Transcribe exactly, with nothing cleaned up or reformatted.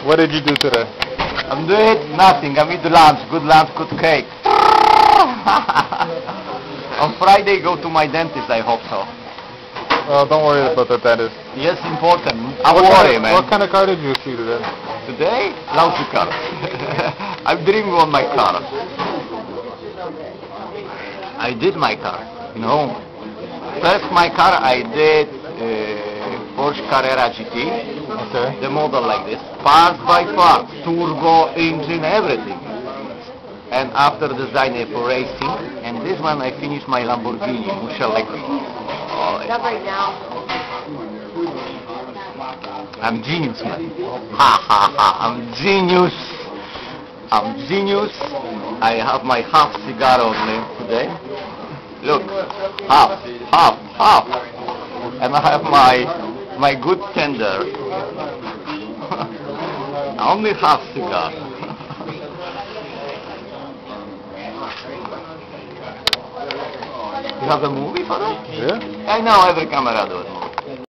What did you do today? I'm doing nothing. I'm eating lunch. Good lunch, good cake. On Friday, go to my dentist. I hope so. Oh, don't worry about the dentist. Yes, important. I'm what worried, kind, man. What kind of car did you see today? Today, lousy car. I'm dreaming on my car. I did my car. You know, first my car I did uh, Porsche Carrera G T. Okay. The model like this, parts by parts, turbo, engine, everything. And after design for racing, and this one I finished my Lamborghini Murcielago. Oh, Not right now. I'm genius, man. Ha ha ha! I'm genius. I'm genius. I have my half cigar on me today. Look, half, half, half, and I have my my good tender. Only half cigar. You have a movie for that? Yeah. I know every camera does.